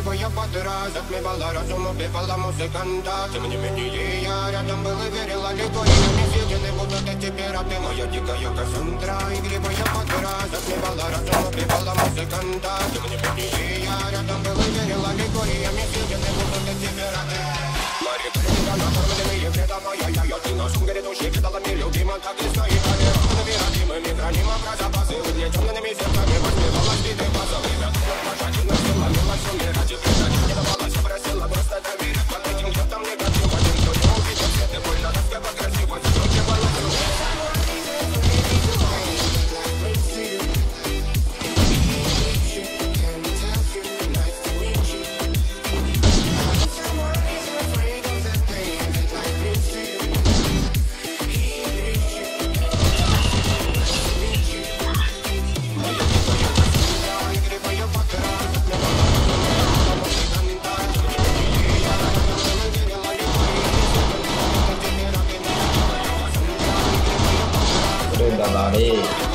игривая подра затмевала разум, убивала музыканта. Тем не менее я рядом был и верила легкоями съедены будут эти пираты. Моя дикая Кассандра, игривая подра затмевала разум, убивала музыканта. Тем не менее я рядом был и верила легкоями съедены будут эти пираты. Мари Крыга, накормленные предавая я ты на шум грядущий кидалами любима, так и стоит они родимыми хранима про запасы. Угнетенными сердцами воспевала сбитый базовый. Пожадина сила, милость умирать и предать не давалась, просила просто доверить. Под этим где-то мне готов один, кто не увидел свет и больно раскопа красиво, зажёгивала срок. Udah lari.